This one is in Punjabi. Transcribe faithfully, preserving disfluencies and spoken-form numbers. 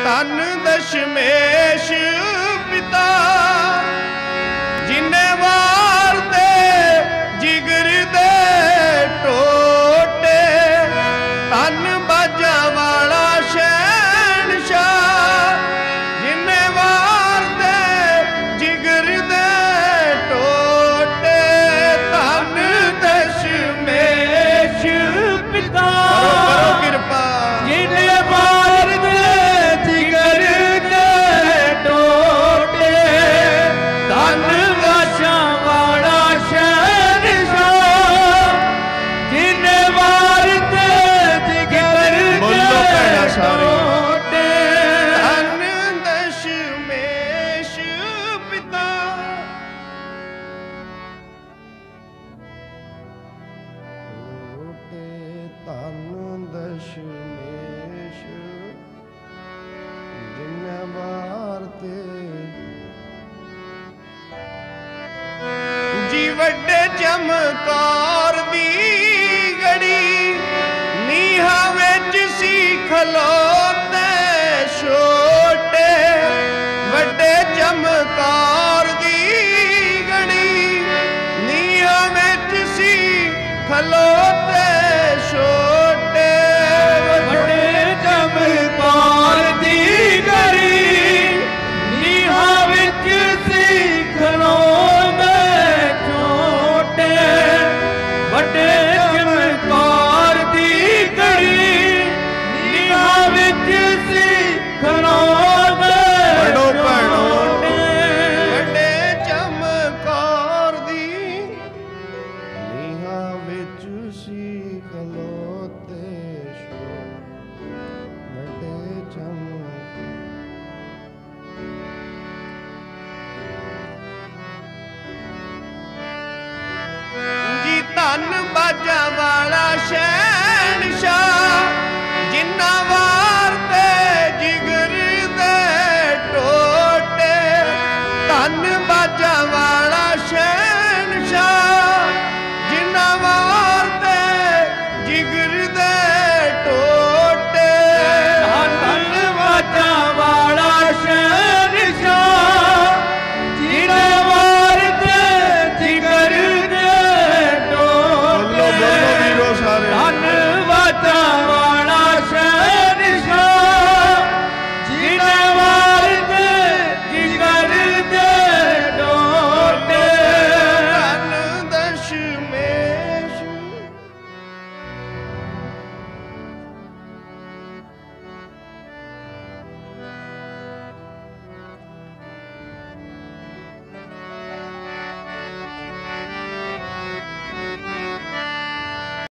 ਧਨ ਦਸ਼ਮੇਸ਼ ਪਿਤਾ ਜਿਨੇ ਵਾਰ ਦੇ ਜਿਗਰ ਦੇ ਟੋਟੇ ਧਨ ਬਾਜਾ ਵਾਲਾ ਸ਼ਹਿਨਸ਼ਾਹ ਜਿਨੇ ਵਾਰ ਦੇ ਜਿਗਰ ਦੇ ਟੋਟੇ ਧਨ ਦਸ਼ਮੇਸ਼ ਪਿਤਾ ਕਰੋ ਕਰੋ ਕਿਰਪਾ ਜਿਨੇ ਵਾਰ ਦੇ ਜਿਗਰ ਦੇ ਟੋਟੇ ਧਨ ਬਾਜਾ ਵਾਲਾ ਸ਼ਹਿਨਸ਼ਾਹ ਜਿਨੇ ਵਾਰ ਦੇ ਜਿਗਰ ਦੇ ਟੋਟੇ ਧਨ ਦਸ਼ਮੇਸ਼ ਪਿਤਾ ਧਨ ਦਸ਼ਮੇਸ਼ ਜਿਨੇ ਵਾਰ ਤੇ ਜੀ ਵੱਡੇ ਚਮਕਾਰ ਦੀ ਗੜੀ ਨੀਹਾਂ ਵਿੱਚ ਸੀ ਖਲੋ